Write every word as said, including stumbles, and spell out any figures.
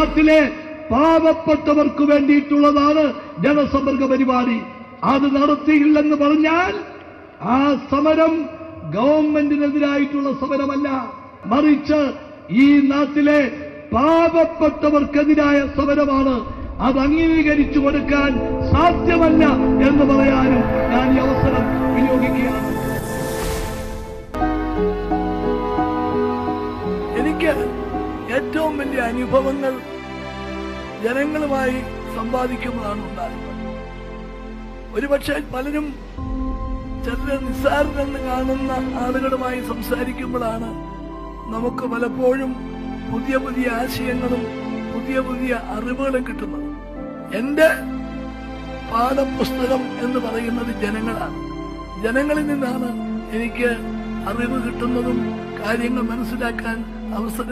നാട്ടിലെ പാവപ്പെട്ടവർക്ക് വേണ്ടിയിട്ടുള്ളതാണ് ജനസമ്പർക്ക പരിപാടി. അത് നടത്തിയില്ലെന്ന് പറഞ്ഞാൽ ആ സമരം ഗവൺമെന്റിനെതിരായിട്ടുള്ള സമരമല്ല, മറിച്ച് ഈ നാട്ടിലെ പാവപ്പെട്ടവർക്കെതിരായ സമരമാണ്. അത് അംഗീകരിച്ചു കൊടുക്കാൻ സാധ്യമല്ല എന്ന് പറയാനും ഞാൻ ഈ അവസരം വിനിയോഗിക്കുകയാണ്. എനിക്ക് ഏറ്റവും വലിയ അനുഭവങ്ങൾ ജനങ്ങളുമായി സമ്പാദിക്കുമ്പോഴാണ് ഉണ്ടാകുന്നത്. ഒരുപക്ഷെ പലരും ചില നിസ്സാരരെന്ന് കാണുന്ന ആളുകളുമായി സംസാരിക്കുമ്പോഴാണ് നമുക്ക് പലപ്പോഴും പുതിയ പുതിയ ആശയങ്ങളും പുതിയ പുതിയ അറിവുകളും കിട്ടുന്നത്. എന്റെ പാഠപുസ്തകം എന്ന് പറയുന്നത് ജനങ്ങളാണ്. ജനങ്ങളിൽ നിന്നാണ് എനിക്ക് അറിവ് കിട്ടുന്നതും കാര്യങ്ങൾ മനസ്സിലാക്കാൻ അവസരം